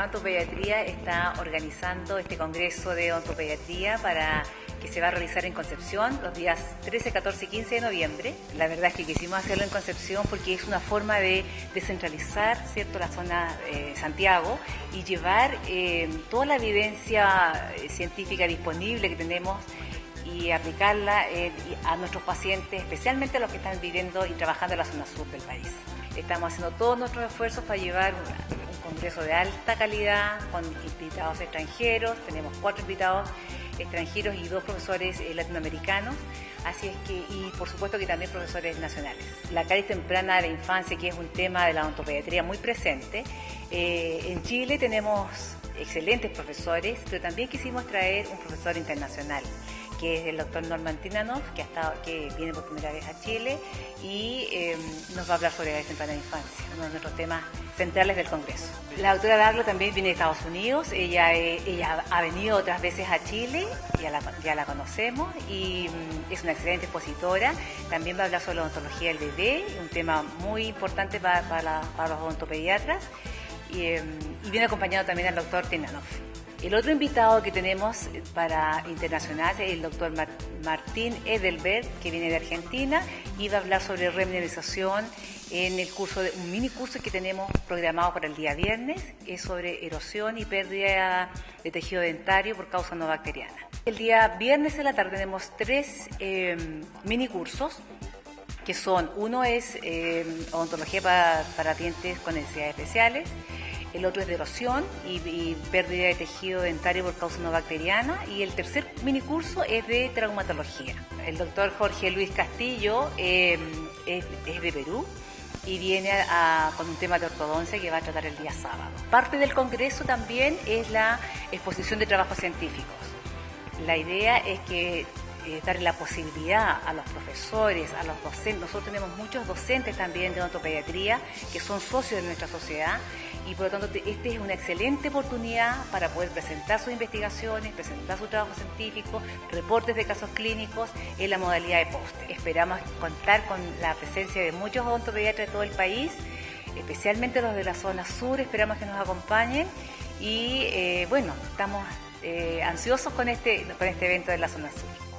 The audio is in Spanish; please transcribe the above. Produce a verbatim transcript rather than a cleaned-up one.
Universidad de Odontopediatría está organizando este congreso de odontopediatría para que se va a realizar en Concepción los días trece, catorce y quince de noviembre. La verdad es que quisimos hacerlo en Concepción porque es una forma de descentralizar, ¿cierto?, la zona de eh, Santiago y llevar eh, toda la evidencia eh, científica disponible que tenemos y aplicarla eh, a nuestros pacientes, especialmente a los que están viviendo y trabajando en la zona sur del país. Estamos haciendo todos nuestros esfuerzos para llevar un, un congreso de alta calidad con invitados extranjeros. Tenemos cuatro invitados extranjeros y dos profesores eh, latinoamericanos, así es que, y por supuesto que también profesores nacionales. La caries temprana de la infancia, que es un tema de la odontopediatría muy presente. Eh, en Chile tenemos excelentes profesores, pero también quisimos traer un profesor internacional, que es el doctor Norman Tinanoff, que, ha estado, que viene por primera vez a Chile y eh, nos va a hablar sobre la temprana infancia, uno de nuestros temas centrales del Congreso. La doctora Darlo también viene de Estados Unidos, ella, eh, ella ha venido otras veces a Chile, ya la, ya la conocemos y mm, es una excelente expositora. También va a hablar sobre la odontología del bebé, un tema muy importante para, para, la, para los odontopediatras, y, eh, y viene acompañado también al doctor Tinanoff. El otro invitado que tenemos para internacional es el doctor Martín Edelberg, que viene de Argentina y va a hablar sobre remineralización en el curso, de, un mini curso que tenemos programado para el día viernes, es sobre erosión y pérdida de tejido dentario por causa no bacteriana. El día viernes en la tarde tenemos tres eh, mini cursos, que son, uno es eh, odontología para, para dientes con necesidades especiales, el otro es de erosión y, y pérdida de tejido dentario por causa no bacteriana, y el tercer minicurso es de traumatología. El doctor Jorge Luis Castillo eh, es, es de Perú y viene a, a, con un tema de ortodoncia que va a tratar el día sábado. Parte del congreso también es la exposición de trabajos científicos. La idea es que Eh, darle la posibilidad a los profesores, a los docentes. Nosotros tenemos muchos docentes también de odontopediatría que son socios de nuestra sociedad y por lo tanto esta es una excelente oportunidad para poder presentar sus investigaciones, presentar su trabajo científico, reportes de casos clínicos en la modalidad de póster. Esperamos contar con la presencia de muchos odontopediatras de todo el país, especialmente los de la zona sur, esperamos que nos acompañen y eh, bueno, estamos eh, ansiosos con este, con este evento de la zona sur.